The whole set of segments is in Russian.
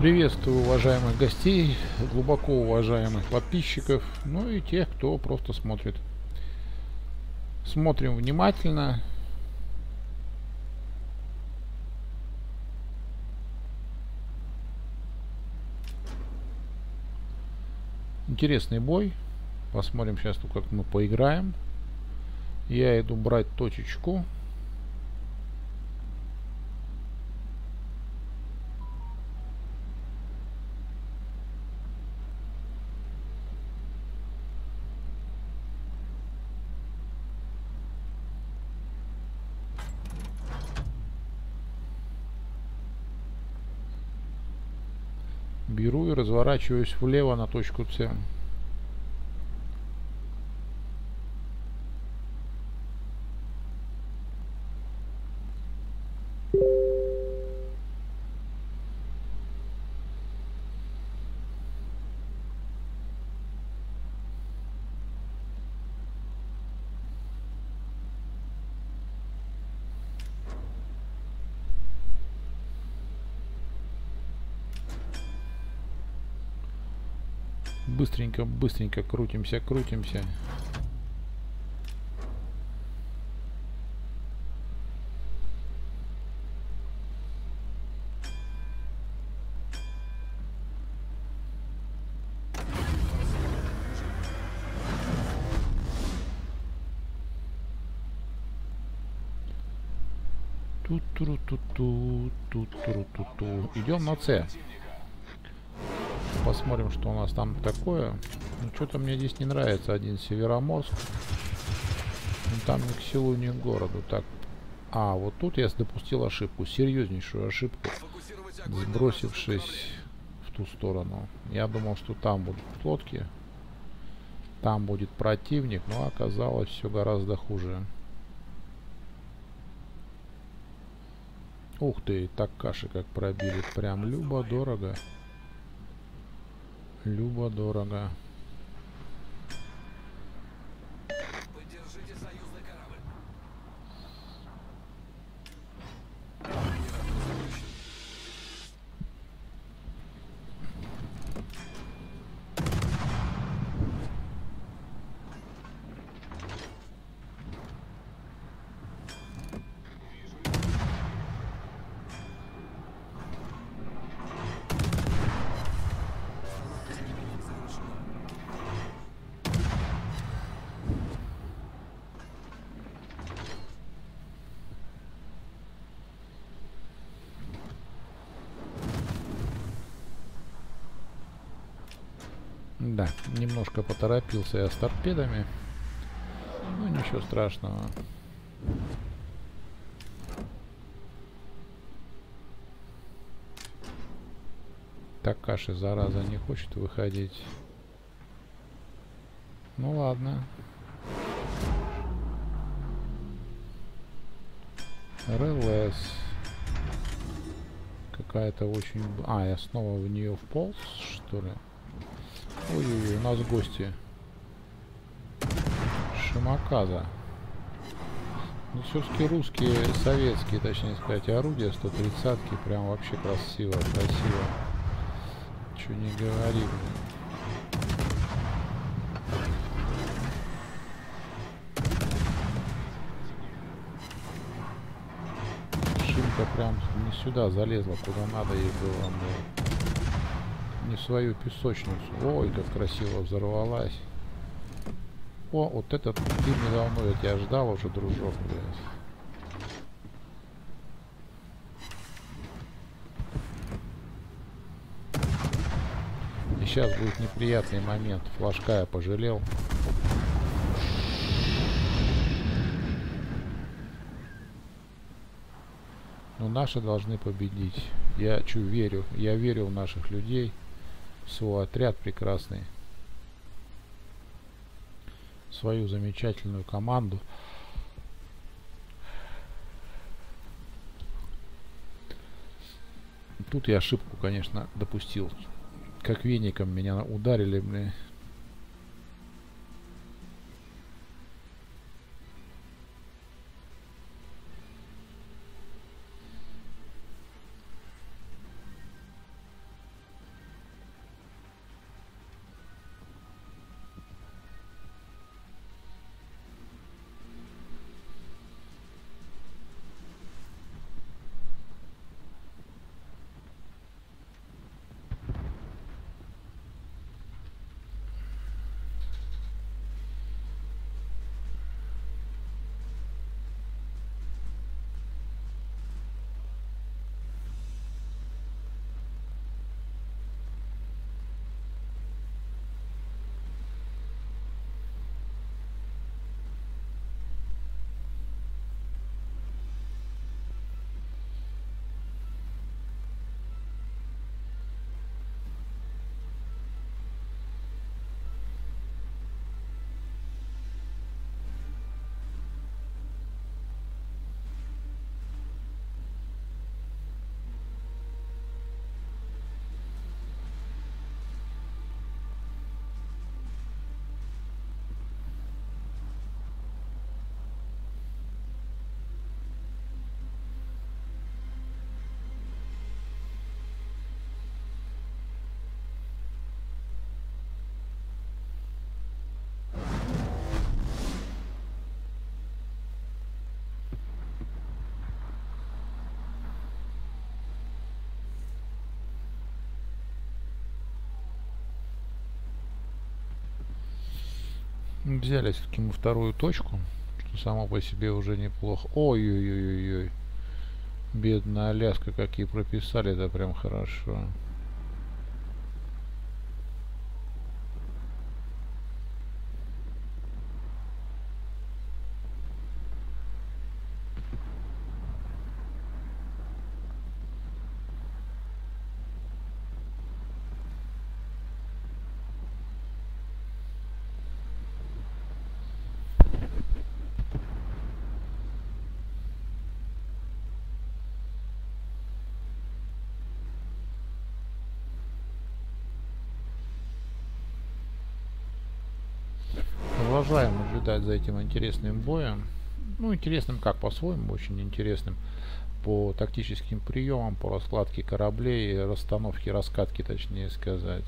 Приветствую уважаемых гостей, глубоко уважаемых подписчиков, ну и тех, кто просто смотрит. Смотрим внимательно. Интересный бой. Посмотрим сейчас, как мы поиграем. Я иду брать точечку. Беру и разворачиваюсь влево на точку С. Быстренько крутимся. Идем на С. Посмотрим, что у нас там такое. Ну, что-то мне здесь не нравится. Один Североморск. Ну, там ни к селу, ни к городу. Так. А, вот тут я допустил ошибку. Серьезнейшую ошибку. Сбросившись в ту сторону. Я думал, что там будут лодки. Там будет противник. Но оказалось все гораздо хуже. Ух ты, так каши как пробили. Прям любо-дорого. Любо-дорого. Да, немножко поторопился я с торпедами. Ну, ничего страшного. Такаши, зараза, не хочет выходить. Ну ладно. РЛС. Какая-то очень... А, я снова в нее вполз, что ли? Ой-ой-ой, у нас гости. Шимаказа. Ну, все-таки русские, советские, точнее сказать, орудия 130-ки. Прям вообще красиво. Чего не говори, блин. Шимка прям не сюда залезла, куда надо ей было. Не в свою песочницу. Ой, как красиво взорвалась. О, вот этот ты недавно, я тебя ждал уже, дружок, блядь. И сейчас будет неприятный момент. Флажка я пожалел. Но наши должны победить. Я верю. Я верю в наших людей. В свой отряд прекрасный. Свою замечательную команду. Тут я ошибку, конечно, допустил. Как веником меня ударили, блин. Взяли все-таки мы вторую точку, что само по себе уже неплохо. Ой-ой-ой-ой-ой. Бедная Аляска, какие прописали, это прям хорошо. Продолжаем наблюдать за этим интересным боем. Ну, интересным как, по-своему, очень интересным. По тактическим приемам, по раскладке кораблей, расстановке, раскатке, точнее сказать.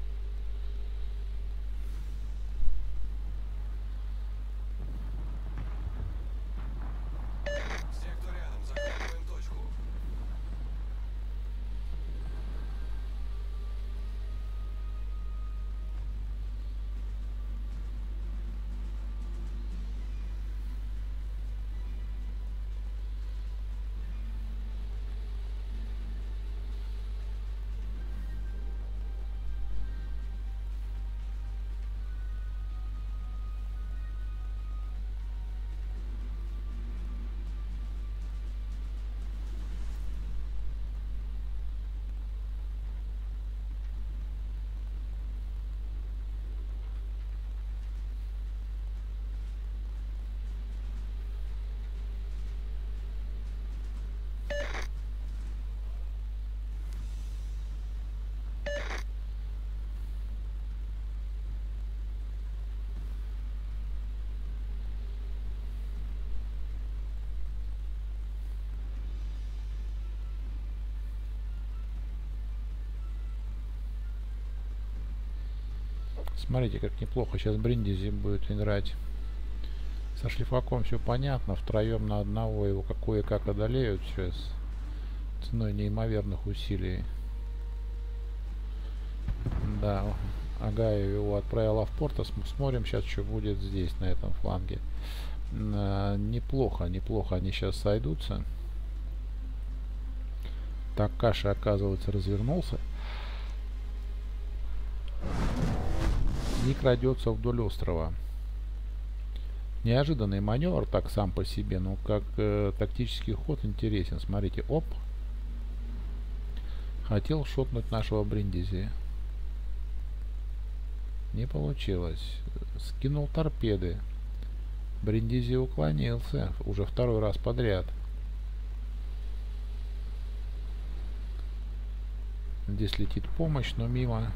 Смотрите, как неплохо сейчас Бриндизи будет играть. Со шлифаком все понятно. Втроем на одного его какое как одолеют сейчас. Ценой неимоверных усилий. Да, Агаев его отправила в порт. Смотрим сейчас, что будет здесь, на этом фланге. Неплохо, неплохо они сейчас сойдутся. Так, Каша, оказывается, развернулся. И крадется вдоль острова. Неожиданный маневр так сам по себе, но как тактический ход интересен. Смотрите, оп. Хотел шотнуть нашего Бриндизи. Не получилось. Скинул торпеды. Бриндизи уклонился. Уже второй раз подряд. Здесь летит помощь, но мимо.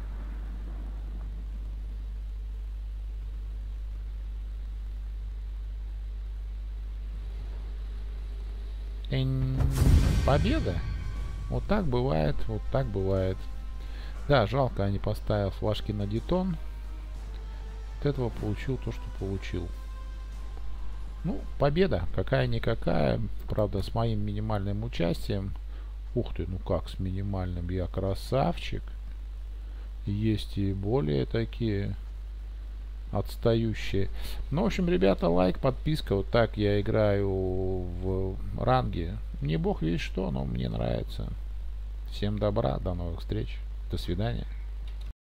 Победа. Вот так бывает, вот так бывает. Да, жалко, они поставили флажки на детон. От этого получил то, что получил. Ну, победа, какая-никакая. Правда, с моим минимальным участием. Ух ты, ну как с минимальным? Я красавчик. Есть и более такие отстающие. Ну, в общем, ребята, лайк, подписка. Вот так я играю в ранге. Не бог весть что, но мне нравится. Всем добра, до новых встреч. До свидания.